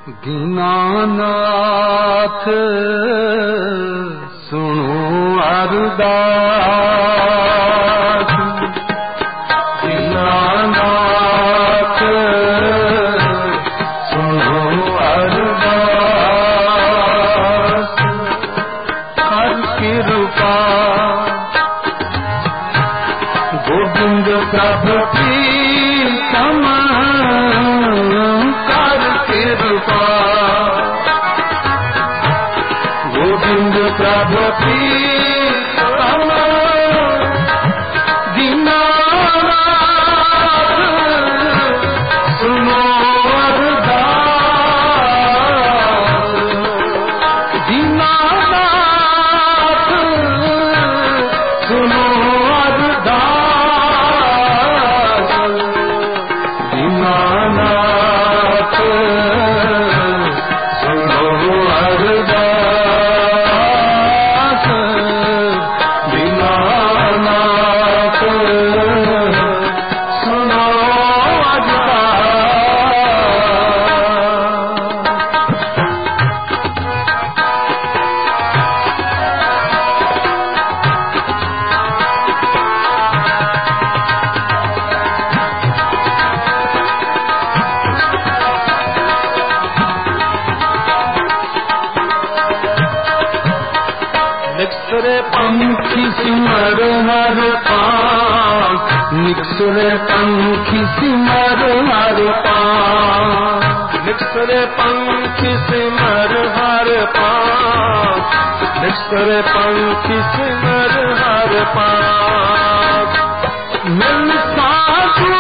दीनानाथ सुनो अरदास, दीनानाथ सुनो अरदास, कर कृपा गोविंद प्रभु प्रीतम, कर कृपा गोविंद प्रभु प्रीतम, दीनानाथ सुनो अरदास, दीनानाथ सुनो अरदास, दीनानाथ सुनो अरदास, दीनानाथ सुनो निक्सरे पंखी सिमर हर पास, निक्सरे पंखी सिमर हर पास, निक्सरे पंखी सिमर हर पास, निक्सरे पंखी सिमर हर पास, मिल साधु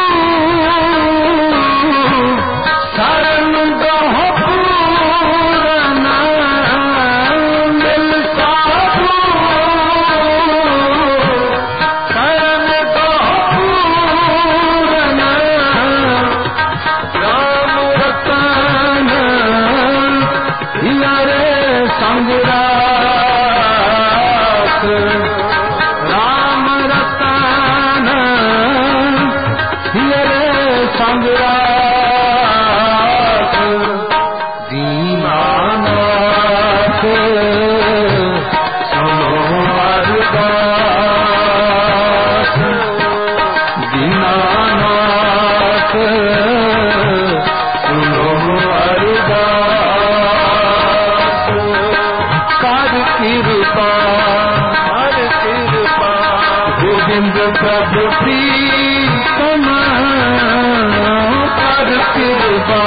शरण दह पूरन, मिल साधु शरण दह पूरन, राम रतन हियरे संग राख, राम रतन हियरे संग राख, दीनानाथ सुनो अरदास, दीनानाथ सुनो अरदास, कर कृपा गोविंद प्रभु प्रीतम, कर कृपा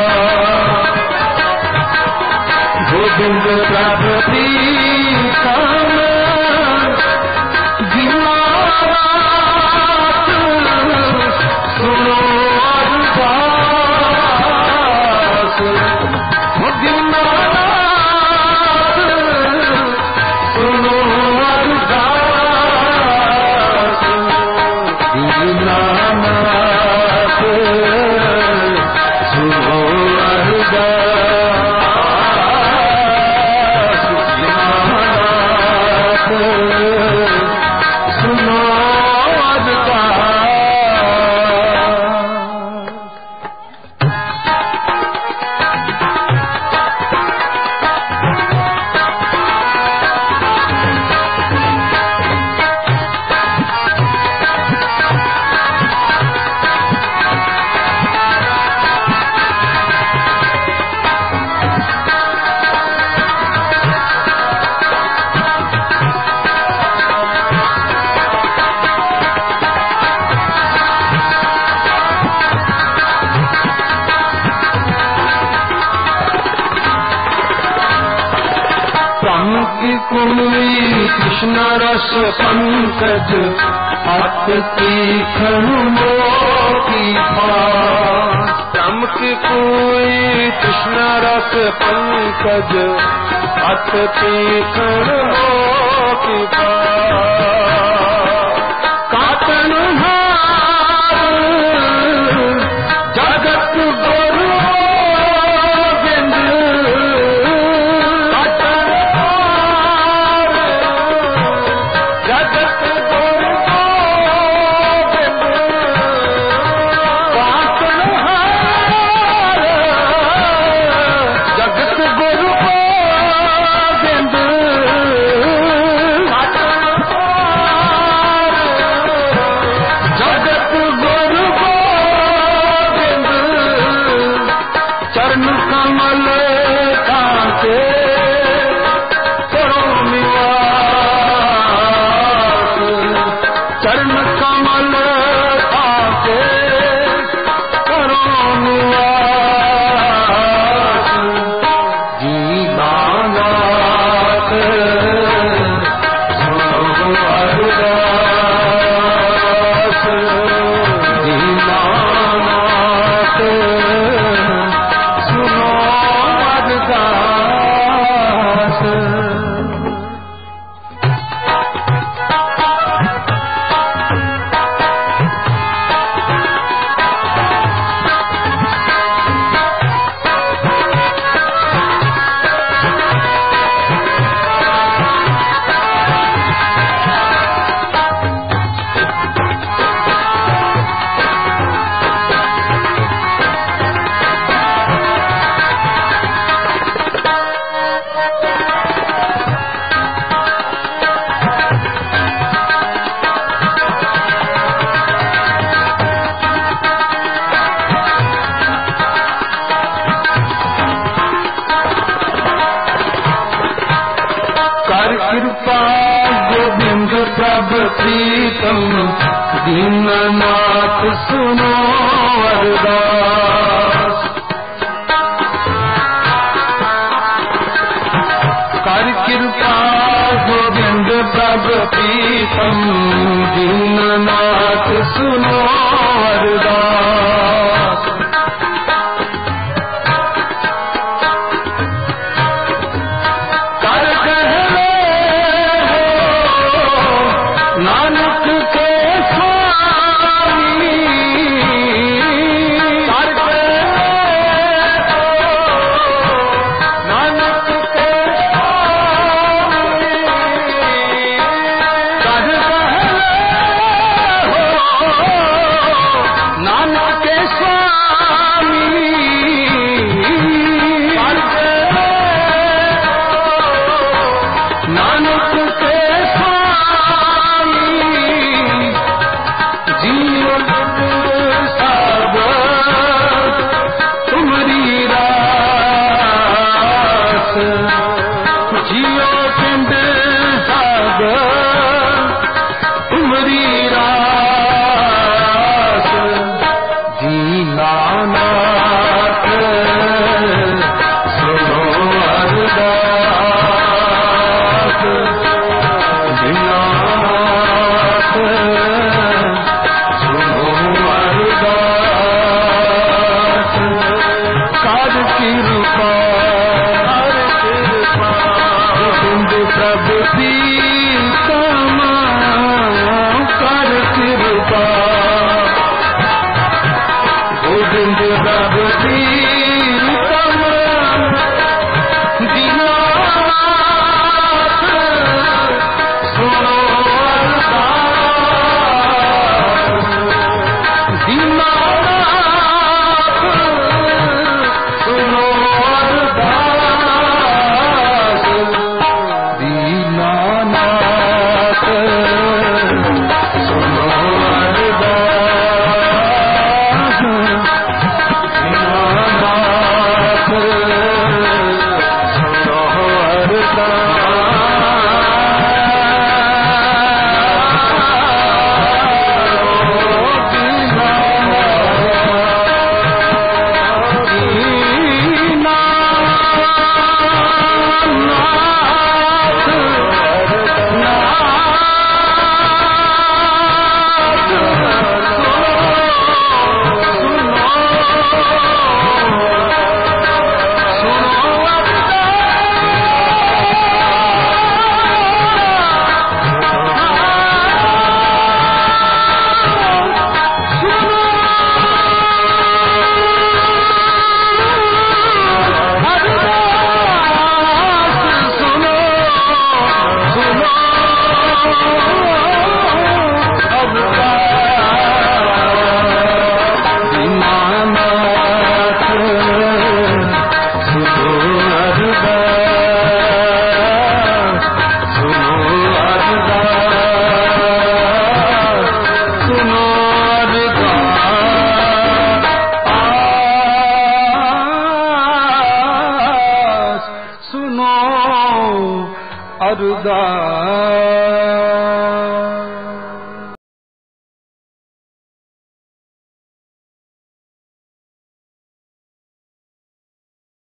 गोविंद प्रभु प्रीतम, दीनानाथ सुनो अरदास, दीनानाथ सुनो अरदास, दीनानाथ सुनो अरदास, दीनानाथ सुनो अरदास। कोई कृष्ण रस पंकज अत तीखन मोती पास, चमक कोई कृष्ण रस पंकज अत तीखन मोती पास, कातन हार जगत गुरु गोविंद, जगत गुरु गोविंद, कातन हार चरण कमल कांटे करो निवास, चरण कमल कांटे करो निवास। दीनानाथ सुनो अरदास, दीनानाथ सुनो अरदास। कृपा गोविंद प्रभु प्रीतम, दीननाथ सुनो अरदास। कर कृपा गोविंद प्रभु प्रीतम, दीननाथ सुनो अरदास। नानक के स्वामी, नानक के स्वामी, कर हो नानक के अरदास।